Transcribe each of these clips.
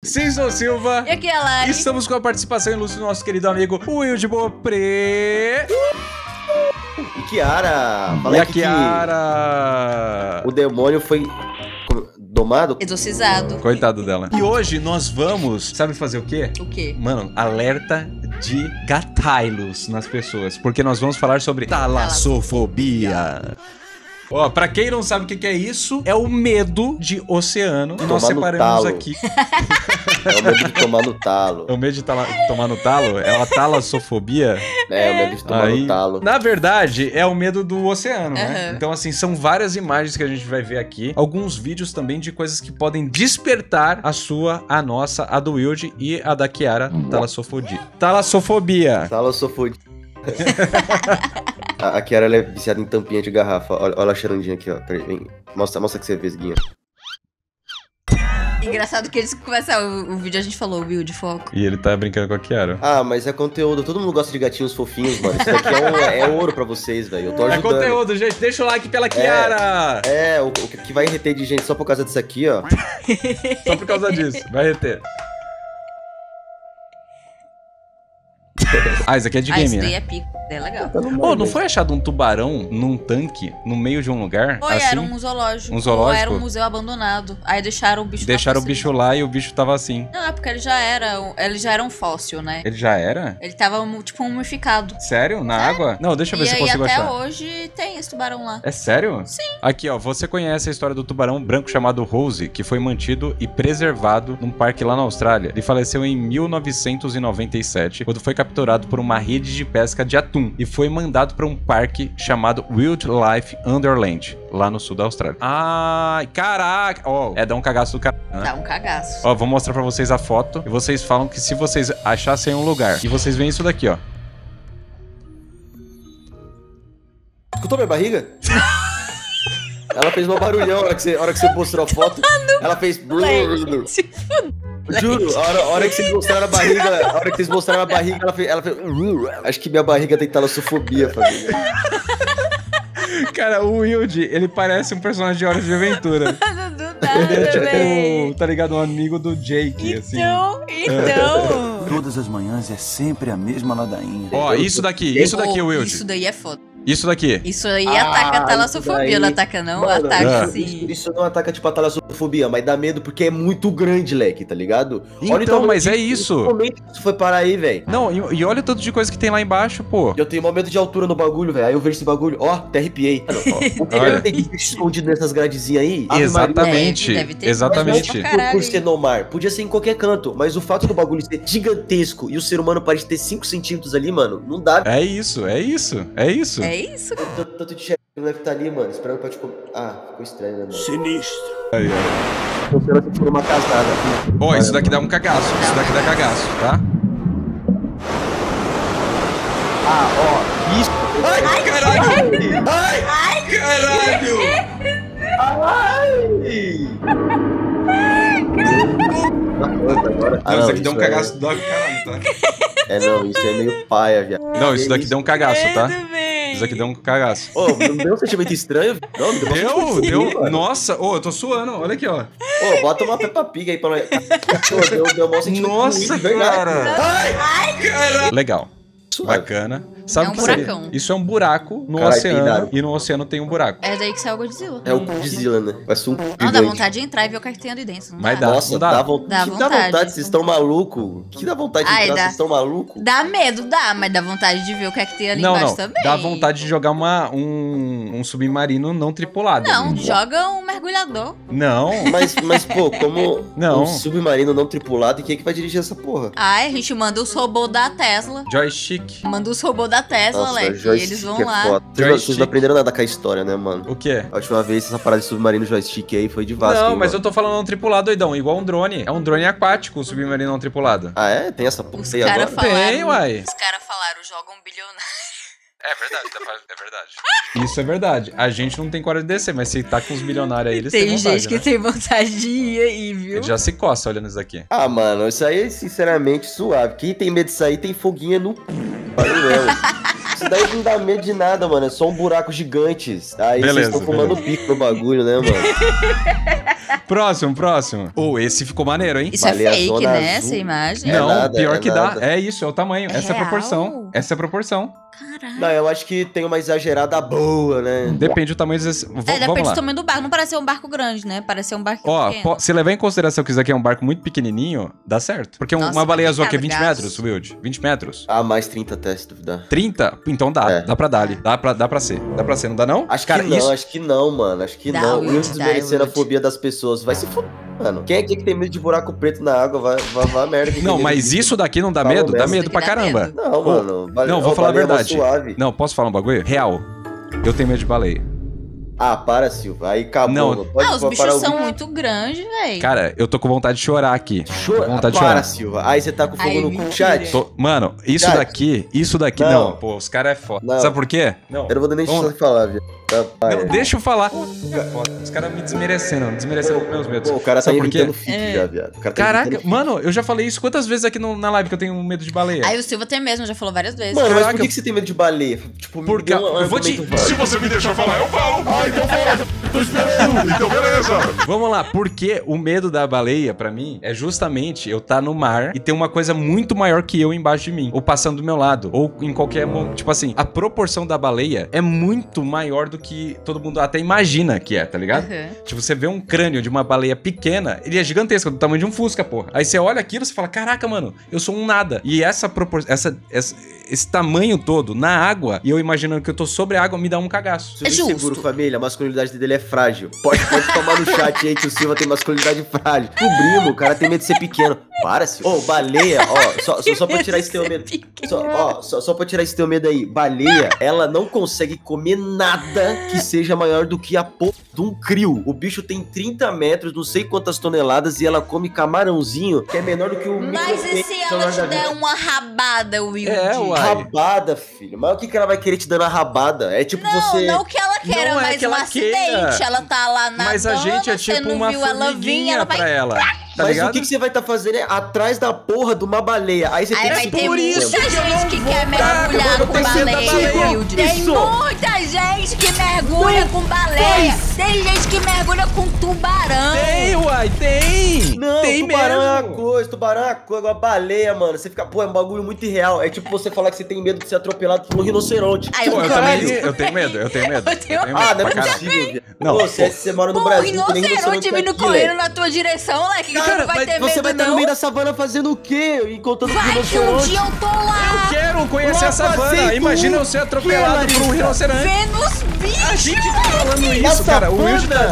Sim, sou Silva. E aqui é a Lari. Estamos com a participação ilustre do nosso querido amigo Will de Beaupré. E Kiara. E Falei a aqui Kiara. que o demônio foi domado. Exorcizado. Coitado dela. E hoje nós vamos, sabe fazer o quê? O quê? Mano, alerta de gatilhos nas pessoas. Porque nós vamos falar sobre talassofobia. Ó, pra quem não sabe o que é isso, é o medo de oceano. E nós Tomar no separamos talo. aqui. É o medo de tomar no talo. É o medo de tomar no talo? É a talassofobia? É, o medo de tomar no talo. Na verdade, é o medo do oceano, né? Uhum. Então, assim, são várias imagens que a gente vai ver aqui. Alguns vídeos também de coisas que podem despertar a sua, a nossa, a do Wilde e a da Kiara. Talassofobia. Talassofobia. Talassofobia. A Kiara, ela é viciada em tampinha de garrafa. Olha a cheirandinha aqui, ó. Peraí, vem. Mostra que você vê, Guinha. Engraçado que eles começam o vídeo, a gente falou, Will, de foco. E ele tá brincando com a Kiara. Ah, mas é conteúdo. Todo mundo gosta de gatinhos fofinhos, mano. Isso daqui é ouro pra vocês, velho. Eu tô É ajudando. conteúdo, gente. Deixa o like pela Kiara. O que vai reter de gente só por causa disso aqui, ó. Só por causa disso. Vai reter. Ah, isso aqui é de Ah, game, isso daí né? é pico. É legal. Ô, não foi achado um tubarão num tanque no meio de um lugar? Foi, assim? era um zoológico. Um zoológico? Ou era um museu abandonado. Aí deixaram o bicho Deixaram o lá. bicho lá e o bicho tava assim. Não, é porque ele já era um fóssil, né? Ele já era? Ele tava, tipo, mumificado. Sério? Na água? Não, deixa eu ver E se eu aí, consigo até achar. hoje, tem esse tubarão lá. É sério? Sim. Aqui, ó, você conhece a história do tubarão branco chamado Rose, que foi mantido e preservado num parque lá na Austrália. Ele faleceu em 1997, quando foi capturado por uma rede de pesca de atum e foi mandado para um parque chamado Wildlife Wonderland, lá no sul da Austrália. Ai, caraca! Ó, dá um cagaço do cara, né? Dá um cagaço. Ó, vou mostrar pra vocês a foto e vocês falam que se vocês achassem um lugar e vocês veem isso daqui, ó. Escutou minha barriga? Ela fez um barulhão na hora que você mostrou a foto. Ela fez... Juro, a hora que vocês mostraram a barriga, ela fez... Acho que minha barriga tem talassofobia, família. Cara, o Wilde, ele parece um personagem de Horas de Aventura. Ele é tipo, tá ligado? Um amigo do Jake, assim. Então... Todas as manhãs é sempre a mesma ladainha. Ó, isso daqui, Wilde. Isso daí é foda. Isso daqui. Isso aí ataca a talassofobia, não ataca não? Mano, Ataca sim. Isso não ataca tipo a talassofobia, mas dá medo porque é muito grande, leque, tá ligado? Então, mas é isso. Como é que isso foi parar aí, velho? Não, e olha o tanto de coisa que tem lá embaixo, pô. Eu tenho maior medo de altura no bagulho, velho. Aí eu vejo esse bagulho, ó, até arrepiei. O que Olha. tem que escondido nessas gradezinhas aí? Ave Exatamente. Deve ter Exatamente. pra Maria. caralho. Por ser no mar, podia ser em qualquer canto, mas o fato do bagulho ser gigantesco e o ser humano parece ter 5 centímetros ali, mano, não dá. É isso, é isso, é isso. É isso? Tanto de chefe que deve estar ali, mano, esperando pra te comer. Ah, ficou estranho, né, mano? Sinistro. Aí, ó. Tô esperando você por uma casada. Ó, isso daqui dá um cagaço. Isso daqui dá cagaço, tá? Ah, ó, isso. Ai, caralho! Ai, caralho! Não, isso aqui deu um cagaço do caralho, tá? Não, isso é meio paia, viado. Não, isso daqui deu um cagaço, tá? Medo, véi. Isso aqui deu um cagaço. Ô, não deu um sentimento estranho? Não, Deu. Nossa, eu tô suando, olha aqui, ó. Ô, bota uma Peppa Pig aí pra nós. Ô, deu um sentimento Nossa, ruim, verdade. cara. Caralho. Legal. Bacana. Sabe É o um que seria? buracão. Isso é um buraco no Caralho, oceano. peidado. E no oceano tem um buraco. É daí que saiu o Godzilla. É o Godzilla, né? Vai ser um Não, dá gigante. vontade de entrar e ver o que é que tem ali dentro. Não Mas dá. dá. Nossa, Não dá? dá Dá vontade. vontade. Vocês estão malucos? Que dá vontade de Ai, entrar, dá. vocês estão malucos? Dá medo, dá, mas dá vontade de ver o que é que tem ali Não, embaixo não. também. Dá vontade de jogar um submarino não tripulado. Não, joga um mergulhador. Não. Mas pô, como Não. um submarino não tripulado, e quem é que vai dirigir essa porra? Ai, a gente manda os robôs da Tesla. Joystick. Manda os robôs da Tesla, Leque. E joystick eles vão é lá. foda. Vocês não aprenderam nada com a história, né, mano? O quê? A última vez essa parada de submarino joystick aí foi de Vasco. Não, hein, mas mano? eu tô falando não tripulado, doidão. Igual um drone. É um drone aquático, o submarino não tripulado. Ah, é? Tem essa porra Os aí caras agora? falaram. Tem, uai. Os caras falaram, joga um bilionário. É verdade, é verdade. Isso é verdade. A gente não tem coragem de descer, mas se tá com os milionários aí, eles têm Tem vontade, gente que né? tem vontade de ir aí, viu? Ele já se coça olhando isso daqui. Ah, mano, isso aí é sinceramente suave. Quem tem medo disso aí tem foguinha no... Valeu mesmo. Isso daí não dá medo de nada, mano. É só um buraco gigante. Aí Beleza, vocês estão fumando pico no bagulho, né, mano? Próximo. Esse ficou maneiro, hein? Isso é Baleia fake, zona né? azul. Essa imagem. É Não, nada, pior é que nada. dá. É isso, é o tamanho. Essa é a real? proporção. Essa é a proporção. Caralho. Não, eu acho que tem uma exagerada boa, né? Depende do tamanho desse. É, Vamos depende lá. do tamanho do barco. Não parece ser um barco grande, né? Parece ser um barco Ó, pequeno. se levar em consideração que isso aqui é um barco muito pequenininho, dá certo. Porque Nossa, uma baleia azul aqui é obrigado, 20 gato. metros, Wild. 20 metros. Ah, mais 30 até, se duvidar. 30? Então dá. É. Dá pra dar ali. Dá pra ser. Dá pra ser, não dá não? Acho Cara, que não, isso... acho que não, mano. Acho que Dá, não. Will, Eu dá, desmerecendo a Will. fobia das pessoas. Vai se fuder, mano. Quem é que tem medo de buraco preto na água? Vai merda. Quem Não, tem medo mas disso? isso daqui não dá Falou medo? Dá mesmo. medo Isso pra daqui dá caramba. medo. Não, mano. Não, vou falar a baleia é uma verdade. suave. Não, posso falar um bagulho? Real. Eu tenho medo de baleia. Ah, para, Silva. Aí acabou. Não. mano. Pode Os parar bichos o são vídeo. muito grandes, velho. Cara, eu tô com vontade de chorar aqui. Chora. Tô com vontade de Para, chorar. Silva. Aí você tá com fogo Ai, no mentira. chat. Mano, isso Chat. daqui Não. não. Pô, os caras é foda. Não. Sabe por quê? Não. Eu não vou nem Vamos deixar você falar, viu? Não, deixa eu falar. Os caras me desmerecendo meus medos. Pô, o cara tá Sabe por quê? inventando fit já, viado. O cara tá Caraca, inventando fit. mano, eu já falei isso quantas vezes aqui na live que eu tenho medo de baleia. Aí o Silva tem mesmo, já falou várias vezes. Mano, mas Caraca, por que você tem medo de baleia? Tipo, Por me dê ca- eu vou te- argumento válido. você me deixar falar, eu falo. Ah, então fala. Tô esperando. Então beleza. Vamos lá, porque o medo da baleia, pra mim, é justamente eu estar no mar e ter uma coisa muito maior que eu embaixo de mim, ou passando do meu lado, ou em qualquer momento. Tipo assim, a proporção da baleia é muito maior do que todo mundo até imagina que é, tá ligado? Uhum. Tipo, você vê um crânio de uma baleia pequena, ele é gigantesco, do tamanho de um Fusca, porra. Aí você olha aquilo e fala, caraca, mano, eu sou um nada. E essa proporção, esse tamanho todo na água, e eu imaginando que eu tô sobre a água, me dá um cagaço. É Silva justo. Seguro, família, a masculinidade dele é frágil. Pode tomar no chat aí que o Silva tem masculinidade frágil. Descobrimos, o cara tem medo de ser pequeno. Para, Silva. Ô, baleia, ó, só pra tirar esse teu medo. Só pra tirar esse teu medo aí. Baleia, ela não consegue comer nada que seja maior do que a porra de um crio. O bicho tem 30 metros, não sei quantas toneladas, e ela come camarãozinho, que é menor do que o Mas e se ela te der uma rabada, Will? É, uai. rabada, filho. Mas o que ela vai querer te dando a rabada? É tipo Não, você... não que ela queira, Não é mas que um ela acidente. queira. Ela tá lá nadando, Mas a gente é você tipo não uma viu ela vir, formiguinha ela pra vai... ela. Tá Mas ligado? o que você vai estar fazendo é atrás da porra de uma baleia. Aí você Aí tem vai que ter por muita isso. gente que quer mergulhar eu com tenho que ser da baleia, baleia. Will. Tem Isso. muita gente que mergulha com baleia. Tem gente que mergulha com tubarão. Tem, uai, tem! Não, tem tubarão é mesmo. uma coisa, tubarão é uma coisa, agora baleia, mano. Você fica, pô, é um bagulho muito irreal. É tipo você falar que você tem medo de ser atropelado por um rinoceronte. Aí Pô, eu Caralho. também, eu tenho medo. Eu tenho Ah, não pra é caralho. possível, viado. Não, Pô, você mora no Pô, Brasil, não tem nem rinoceronte vindo aqui, correndo né? na tua direção, moleque. Que Cara, não vai mas ter você medo, vai estar no não. meio da savana fazendo o quê? Encontrando com Vai que um rinoceronte? dia eu tô lá. Quero conhecer Vai a savana. fazer Imagina tu eu ser o atropelado quê, por um Larissa? rinoceronte. Vendo os bichos. A gente tá falando Na isso, cara. O Will savana?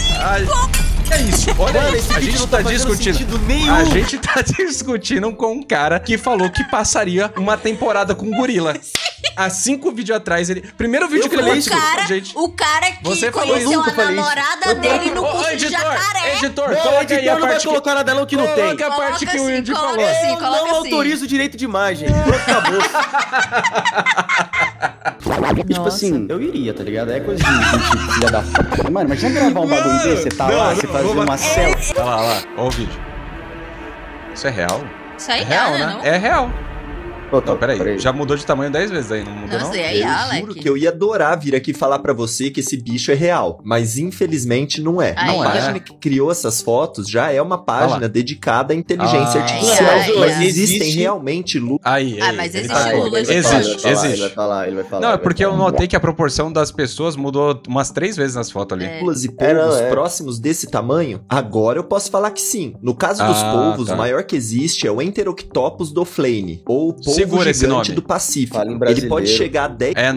É isso. Olha Mano, isso. esse A vídeo gente não tá tá fazendo discutindo. sentido nenhum. A gente tá discutindo com um cara que falou que passaria uma temporada com gorila. Há 5 vídeos atrás, ele. Primeiro vídeo Eu que ele falei participou com a gente. O cara que Você falou conheceu isso, a eu falei isso. namorada dele no Ô, curso de editor, jacaré. editor, Não, coloca aí editor a não vai parte que... colocar nada não que não tem. Coloca a parte que o assim, Wilde coloca falou. assim, Eu coloca não assim. autorizo o direito de imagem. Pronto, acabou. Tipo Nossa. assim, eu iria, tá ligado? É coisa de filha da puta. Mano, imagina gravar um bagulho desse, você tá lá, você fazer uma selfie. Olha lá. Olha o vídeo. Isso é real? Isso aí É real, né? não? É real. Ô, tá, Não, peraí. Já mudou de tamanho 10 vezes aí, não mudou Nossa, não? e aí, Eu Alec? juro que eu ia adorar vir aqui falar pra você que esse bicho é real, mas infelizmente não é. Aí. A Não é. página que criou essas fotos já é uma página dedicada à inteligência Ah. artificial, Ai, mas ai. existem Existe- realmente Aí, Ah, mas ele existe tá- Lula, Ele vai gente. falar, Existe, Ele existe. vai falar, ele vai falar. Não, é ele vai porque eu falar. notei que a proporção das pessoas mudou umas 3 vezes nas fotos ali. Lulas e É, não, polvos é. próximos desse tamanho, agora eu posso falar que sim. No caso dos polvos, tá. o maior que existe é o Enteroctopus doflane, ou o polvo Segura esse gigante nome. do Pacífico. Fala em Ele brasileiro. pode chegar a 10 É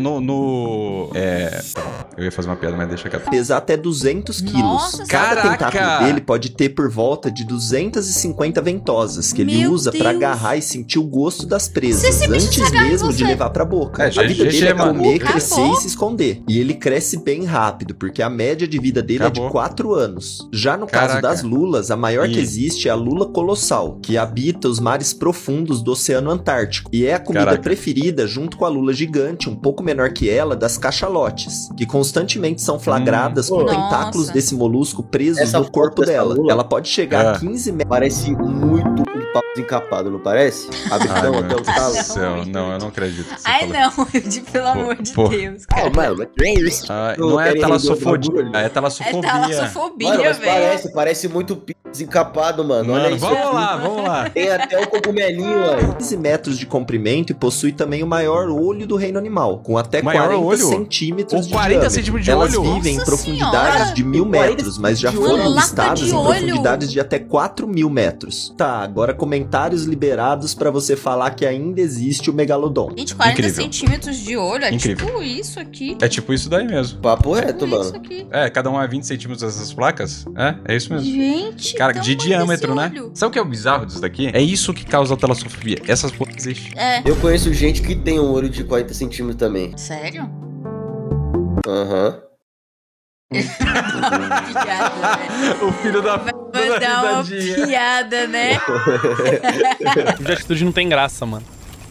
eu ia fazer uma piada, mas deixa quieto. pesar até 200 quilos. Nossa, Cada caraca! tentáculo dele pode ter por volta de 250 ventosas, que ele Meu usa pra Deus! agarrar e sentir o gosto das presas, Se esse bicho se antes agarra em mesmo de você. levar pra boca. É, A vida GG, dele é mano. comer, Acabou. crescer e se esconder. E ele cresce bem rápido, porque a média de vida dele é Acabou. de 4 anos. Já no caso Caraca. das lulas, a maior que Ih. existe é a lula colossal, que habita os mares profundos do Oceano Antártico. E é a comida Caraca. preferida, junto com a lula gigante, um pouco menor que ela, das cachalotes, que constantemente são flagradas com Nossa. tentáculos desse molusco presos Essa no corpo foto dessa dela. lula- Ela pode chegar a 15 metros. Parece muito um pau desencapado, não parece? Abrigão até o talo. Céu, não, eu não acredito. que você Ai, falou. não, Wilde, pelo amor de pô. Deus, cara. mano, é isso. Não é querem talassofobia, render o bagulho. é É talassofobia. talassofobia, Mano, mas velho. parece muito p desencapado, mano. Olha Mano, isso vamos aqui. lá, vamos lá. Tem até o cogumelinho, aí. 15 metros de comprimento e possui também o maior olho do reino animal, com até Maior 40 olho? centímetros Ou de 40 diâmetro. centímetros de Elas olho? vivem em Nossa profundidades senhora! de 1000 metros, mas já de foram olho. listadas Lata em de olho. profundidades de até 4.000 metros. Tá, agora comentários liberados pra você falar que ainda existe o megalodon. Gente, 40 Incrível. centímetros de olho, é Incrível. tipo isso aqui. É tipo isso daí mesmo. Papo reto, Tipo mano. isso aqui. É, cada um é 20 centímetros dessas placas. É isso mesmo. Gente, Cara, então de olha diâmetro, esse né? olho. Sabe o que é o bizarro disso daqui? É isso que causa a talassofobia. Essas porra existem. É. Eu conheço gente que tem um olho de 40 centímetros também. Sério? Aham. Piada, né? O filho da Vai dar uma piada, né? De atitude não tem graça, mano.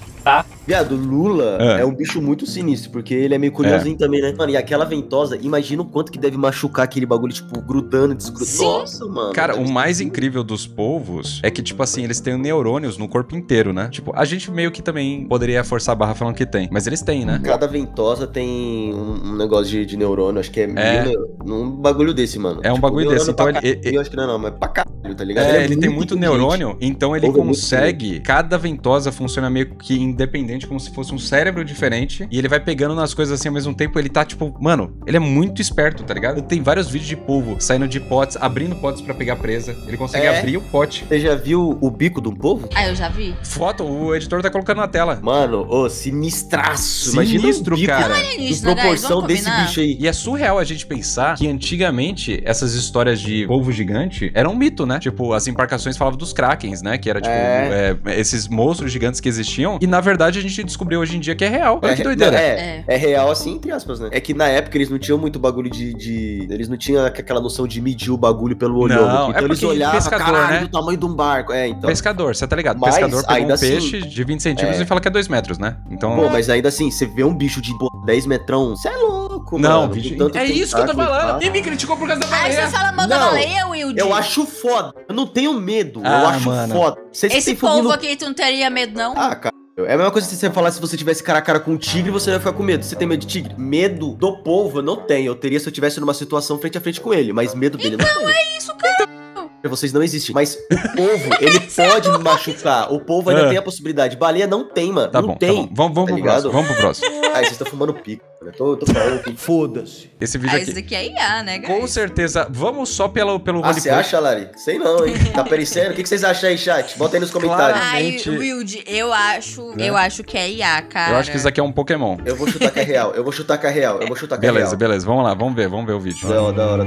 Viado, Lula É. é um bicho muito sinistro, porque ele é meio curiosinho também, né? Mano, e aquela ventosa, imagina o quanto que deve machucar aquele bagulho, tipo, grudando, desgrudando. Sim. Nossa, mano. Cara, deve o ser mais muito- incrível dos polvos é que, tipo assim, eles têm neurônios no corpo inteiro, né? Tipo, a gente meio que também poderia forçar a barra falando que tem, mas eles têm, né? Cada ventosa tem um negócio de neurônio, acho que é, um bagulho desse, mano. É um bagulho neurônio desse, pra então caralho, eu acho que não, mas pra caralho, tá ligado? Ele tem muito inteligente. neurônio, então ele Polvo é muito consegue. Cada ventosa funciona meio que independente, como se fosse um cérebro diferente. E ele vai pegando nas coisas assim ao mesmo tempo. Ele tá tipo, mano, ele é muito esperto, tá ligado? Tem vários vídeos de polvo saindo de potes, abrindo potes pra pegar presa. Ele consegue É. abrir o pote. Você já viu o bico de um polvo? Ah, eu já vi. Foto, o editor tá colocando na tela. Mano, ô, sinistraço. Imagina Sinistro, um bico cara. em Alienígena, guys, proporção vamos desse combinar? bicho aí. E é surreal a gente pensar que antigamente essas histórias de polvo gigante eram um mito, né? Tipo, as embarcações falavam dos krakens, né? Que era tipo esses monstros gigantes que existiam. E na verdade a gente descobriu hoje em dia que é real. Olha que doideira. É real assim, entre aspas, né? É que na época eles não tinham muito bagulho eles não tinham aquela noção de medir o bagulho pelo olhômetro. Não, Então é eles porque olhavam, pescador, caralho, né? do tamanho de um barco. É, então. Pescador, você tá ligado? Mas, Pescador pegou ainda um peixe assim, de 20 centímetros e fala que é 2 metros, né? Então. Pô, mas ainda assim, você vê um bicho de 10 metrão, você é louco, Não, mano. vídeo. Com tanto É isso que eu tô tentáculo e falando. tal. E me criticou por causa da Aí baleia. você fala mal da Não, baleia, Wilde? Eu acho foda. Eu não tenho medo. Eu Ah, acho mano. foda. Vocês Esse têm fobia povo no- aqui, tu não teria medo, não? Ah, cara. É a mesma coisa que você falar se você tivesse cara a cara com um tigre, você ia ficar com medo. Você tem medo de tigre? Medo do polvo eu não tenho. Eu teria se eu tivesse numa situação frente a frente com ele, mas medo dele não tenho. É isso, cara. Vocês não existem. Mas o polvo, ele pode me machucar. O polvo ainda tem a possibilidade. Baleia não tem, mano. Tá não bom, tem. tá bom. Vamos tá pro ligado? próximo. Vamos pro próximo. Aí vocês estão fumando pico. Eu tô falando aqui. Foda-se. Esse vídeo Ah, aqui. esse daqui é IA, né, guys? Com certeza. Vamos só pelo Ah, você acha, Lari? Sei não, hein? Tá perecendo? O que vocês acham aí, chat? Bota aí nos comentários. Claro. Ai, Realmente- Wilde, eu acho que é IA, cara. Eu acho que isso aqui é um Pokémon. Eu vou chutar que é real. Eu vou chutar que é real. Beleza, beleza. Vamos lá, vamos ver o vídeo. Da hora.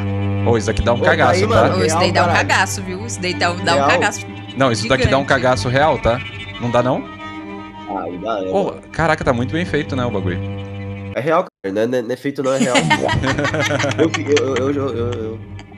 Ô, isso aqui dá um Pô, cagaço, aí, tá? mano. Ô, isso daí dá um Real, cagaço, viu? Isso daí dá um Real. cagaço. Não, isso daqui dá um Gigante. cagaço real, tá? Não dá, não? Aí dá, é. Pô, caraca, tá muito bem feito, né, o bagulho. É real, cara. Não é feito, não, é real. eu.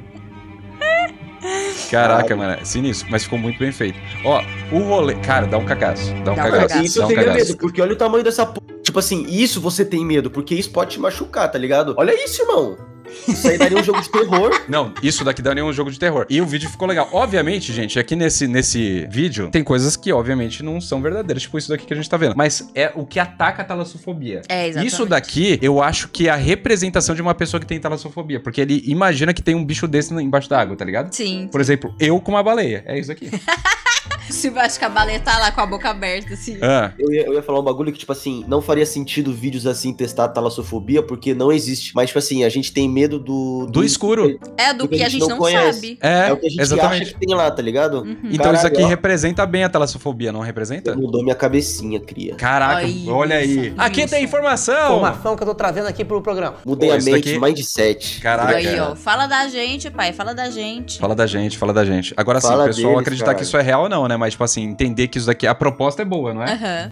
Caraca, mano, é sinistro, mas ficou muito bem feito. Ó, o rolê... Cara, dá um cagaço. Dá um Dá um cagaço. cagaço. Isso Dá eu um teria cagaço. medo, porque olha o tamanho dessa porra. Tipo assim, isso você tem medo, porque isso pode te machucar, tá ligado? Olha isso, irmão. Isso aí daria um jogo de terror. Não, isso daqui daria um jogo de terror. E o vídeo ficou legal. Obviamente, gente, aqui nesse vídeo tem coisas que, obviamente, não são verdadeiras. Tipo isso daqui que a gente tá vendo. Mas é o que ataca a talassofobia. É, exatamente. Isso daqui, eu acho que é a representação de uma pessoa que tem talassofobia. Porque ele imagina que tem um bicho desse embaixo da água, tá ligado? Sim. Por exemplo, eu com uma baleia. É isso aqui. Se eu acho que a baleia tá lá com a boca aberta, assim. Ah, Eu ia falar um bagulho que, tipo assim, não faria sentido vídeos assim testar a talassofobia, porque não existe. Mas, tipo assim, a gente tem medo do escuro. É do que a gente não conhece. sabe. É, É o que a gente acha exatamente. que tem lá, tá ligado? Então isso aqui Caralho, ó, representa bem a talassofobia, não representa? mudou minha cabecinha, cria. Caraca, Ai, olha aí. isso. Aqui tem informação! Informação que eu tô trazendo aqui pro programa. Mudei Pô, a isso mente, daqui- mindset. Caraca. Aí, ó. Fala da gente, pai. Fala da gente. Fala da gente, fala da gente. Agora sim, Fala o pessoal deles, acreditar cara. que isso é real ou não, né? Mas, tipo assim, entender que isso daqui, a proposta é boa, não é? Aham.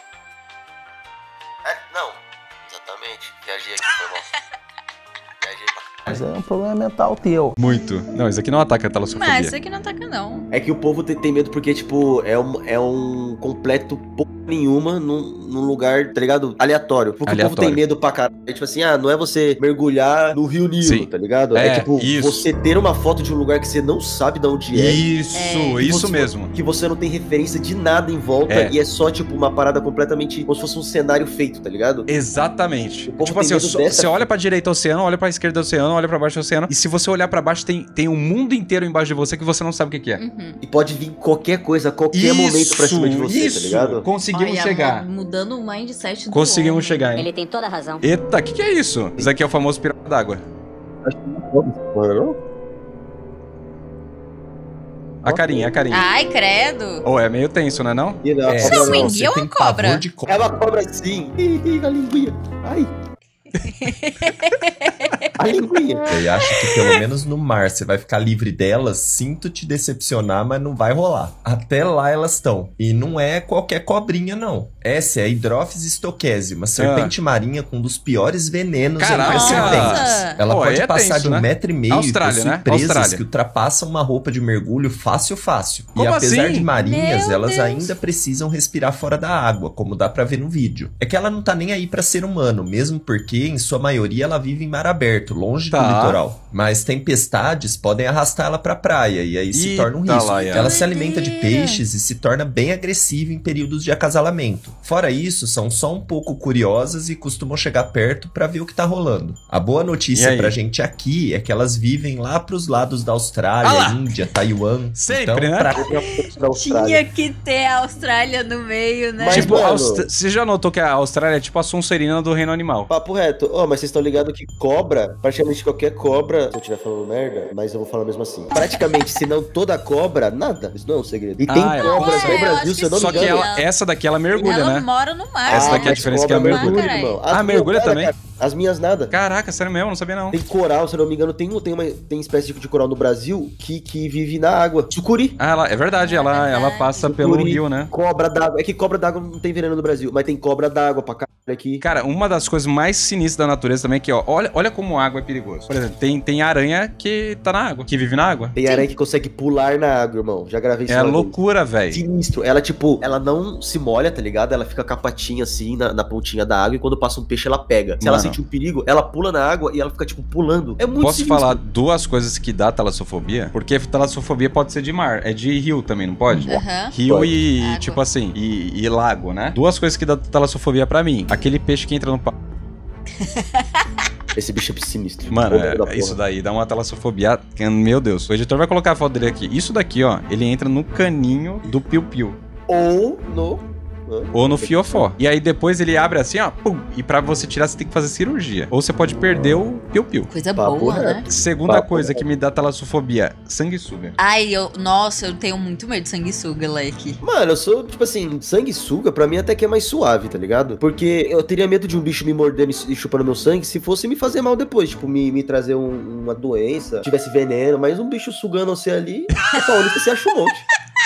Não, exatamente. Viajei aqui, foi mal. Viajei pra... Mas é um problema mental teu. Muito. Não, isso aqui não ataca a talassofobia. Mas isso aqui não ataca, não. É que o povo tem medo porque, tipo, é um completo nenhuma num lugar, tá ligado? Aleatório. Porque o povo Aleatório. tem medo pra caralho. É tipo assim, não é você mergulhar no Rio Nilo, Sim. tá ligado? É, É tipo, isso. você ter uma foto de um lugar que você não sabe de onde é. Isso você- mesmo. Que você não tem referência de nada em volta É. e é só, tipo, uma parada completamente como se fosse um cenário feito, tá ligado? Exatamente. O povo Tipo tem assim, medo dessa você olha pra direita oceano, olha pra esquerda oceano, olha pra baixo oceano. E se você olhar pra baixo, tem um mundo inteiro embaixo de você que você não sabe o que é. Uhum. E pode vir qualquer coisa, a qualquer momento pra cima de você, tá ligado? Conseguimos Olha, chegar. mudando o mindset do Conseguimos homem. chegar, hein? Ele tem toda a razão. Eita, o que é isso? Isso aqui é o famoso pirata d'água. Mano, A carinha. Ai, credo. Ou é meio tenso, né não? e não, É, Isso é um cobra não. enguia ou você uma tem pavor cobra? de cobra. É uma cobra sim. Ih, a linguinha. Ai. A linguinha. Eu acho que pelo menos no mar você vai ficar livre delas. Sinto te decepcionar, mas não vai rolar. Até lá elas estão. E não é qualquer cobrinha, não. Essa é a Hydrophis stockesi, uma serpente marinha com um dos piores venenos Caraca! entre serpentes. Nossa! Ela Pô, pode aí é passar tenso, de 1,5 né? metro e Austrália, possui né? presas Austrália. que ultrapassam uma roupa de mergulho fácil. Como E apesar assim? de marinhas, Meu elas Deus. ainda precisam respirar fora da água, como dá pra ver no vídeo. É que ela não tá nem aí pra ser humano, mesmo porque, em sua maioria, ela vive em mar aberto, longe do Tá. litoral. Mas tempestades podem arrastar ela pra praia, e aí se Eita torna um risco. laia. Ela se alimenta de Doideira. peixes e se torna bem agressiva em períodos de acasalamento. Fora isso, são só um pouco curiosas e costumam chegar perto pra ver o que tá rolando. A boa E notícia aí? pra gente aqui é que elas vivem lá pros lados da Austrália, Ah lá! Índia, Taiwan. Sempre, então, né? pra Da Austrália. Tinha que ter a Austrália no meio, né? Mas, Tipo, mano- você já notou que a Austrália é tipo a Sonserina do reino animal? Papo reto. Ó, mas vocês estão ligados que cobra, praticamente qualquer cobra, se eu estiver falando merda, mas eu vou falar mesmo assim. Praticamente, se não toda cobra, nada. Isso não é um segredo. E tem Ah, é. cobras É, no eu Brasil, acho se eu não que me Só que engano. essa daqui ela mergulha, Ela né? mora no mar. Essa daqui é a mas diferença que cobra ela mergulha. mergulha, irmão. As Ah, minhas mergulha nada, também? cara. As minhas nada. Caraca, sério mesmo? Não sabia não. Tem coral, se eu não me engano, tem espécie de coral no Brasil que vive na água. Sucuri. Ah, é verdade, ela passa pelo Sucuri, rio, né? Cobra d'água. É que cobra d'água não tem veneno no Brasil, mas tem cobra d'água pra caralho aqui. Cara, uma das coisas mais sinistras da natureza também é que, ó, olha como a água é perigosa. Por exemplo, tem aranha que tá na água, que vive na água. Tem aranha que consegue pular na água, irmão. Já gravei isso É uma vez. loucura, velho. Sinistro. Ela, tipo, ela não se molha, tá ligado? Ela fica com a patinha assim na pontinha da água e quando passa um peixe ela pega. Se ela Mano. sentir um perigo, ela pula na água e ela fica, tipo, pulando. É muito Posso sinistro. falar duas coisas que dá talassofobia? Porque talassofobia pode ser de mar, é de rio também, não pode? Aham. Rio Pode. e, Água. tipo assim, e lago, né? Duas coisas que dá talassofobia pra mim. Aquele peixe que entra no... Esse bicho é sinistro. Mano, Ô, da porra. isso daí dá uma talassofobia. Meu Deus. O editor vai colocar a foto dele aqui. Isso daqui, ó, ele entra no caninho do piu-piu. Ou no... Ou no fiofó. E aí depois ele abre assim, ó. Pum, e pra você tirar, você tem que fazer cirurgia. Ou você pode perder o piu-piu. Coisa Papo boa, né? reto. Segunda Papo coisa reto. que me dá talassofobia: sanguessuga. Ai, nossa, eu tenho muito medo de sanguessuga, Leque. Mano, eu sou, tipo assim, sanguessuga pra mim até que é mais suave, tá ligado? Porque eu teria medo de um bicho me mordendo e chupando meu sangue se fosse me fazer mal depois. Tipo, me trazer uma doença, tivesse veneno, mas um bicho sugando você ali, Paulista, você acha um monte.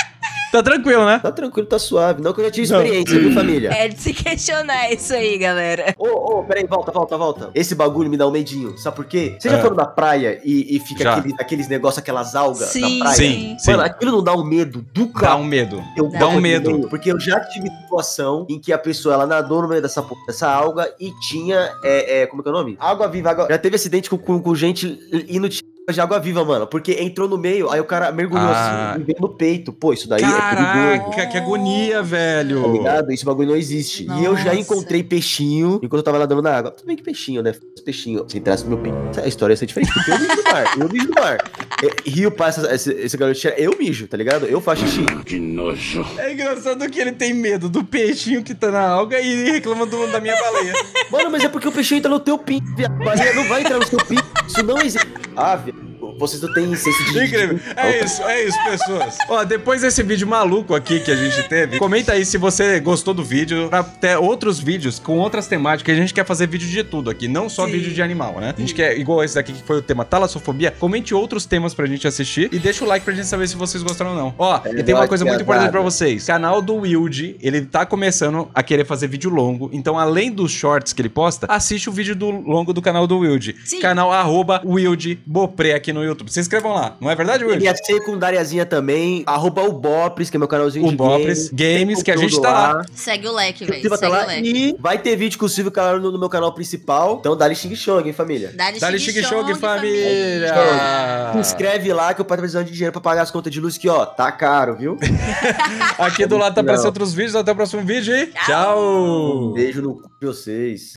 Tá tranquilo, né? Tá tranquilo, tá suave. Não que eu já tive experiência, viu, família? É de se questionar isso aí, galera. Ô, peraí, volta. Esse bagulho me dá um medinho. Sabe por quê? Você já foram na praia e fica Já. aqueles negócios, aquelas algas Sim, na praia? Sim, sim. Mano, aquilo não dá um medo do Dá carro. um medo. Eu Dá um boto medo. no meio, porque eu já tive situação em que a pessoa ela nadou no meio dessa alga e tinha. Como é que é o nome? Água viva. Já teve acidente com gente indo de água viva, mano. Porque entrou no meio, aí o cara mergulhou assim e veio no peito. Pô, isso daí é perigoso. Caraca, que agonia, velho. Tá ligado? Esse bagulho não existe. E eu já Nossa. encontrei peixinho enquanto eu tava nadando na água. Tudo bem que peixinho, né? Peixinho. Se entrasse no meu peito. A história ia ser diferente, porque eu mijo no mar. Eu mijo no mar. Rio passa esse garotinho. Eu mijo, tá ligado? Eu faço xixi. Que nojo. É engraçado que ele tem medo do peixinho que tá na alga e reclama da minha baleia. Mano, mas é porque o peixinho entra no teu pinto, viado. A baleia não vai entrar no seu pinto. Isso não existe. Ah, viado. Vocês não têm senso de... Incrível. É isso, pessoas. Ó, depois desse vídeo maluco aqui que a gente teve, comenta aí se você gostou do vídeo, pra ter outros vídeos com outras temáticas. A gente quer fazer vídeo de tudo aqui, não só vídeo de animal, né? A gente quer, igual esse daqui que foi o tema talassofobia, comente outros temas pra gente assistir e deixa o like pra gente saber se vocês gostaram ou não. Ó, e tem uma coisa muito importante pra vocês. Canal do Wilde, ele tá começando a querer fazer vídeo longo, então além dos shorts que ele posta, assiste o vídeo do longo do canal do Wilde. Sim. Canal @WildeBopré aqui no YouTube. YouTube. Se inscrevam lá. Não é verdade, Will? E a secundariazinha também, @ubopres, que é meu canalzinho de Bopres Games, que a gente tá lá. Segue o leque, O velho. Silva tá Segue o lá leque. e vai ter vídeo com o Silvio Calaro no meu canal principal. Então dá-lhe xing-xong, hein, família? Dá-lhe xing-xong, família! Se inscreve lá que o pai tá precisando de dinheiro pra pagar as contas de luz que, ó, tá caro, viu? Aqui do lado tá aparecendo outros vídeos. Até o próximo vídeo e tchau! Beijo no cu de vocês.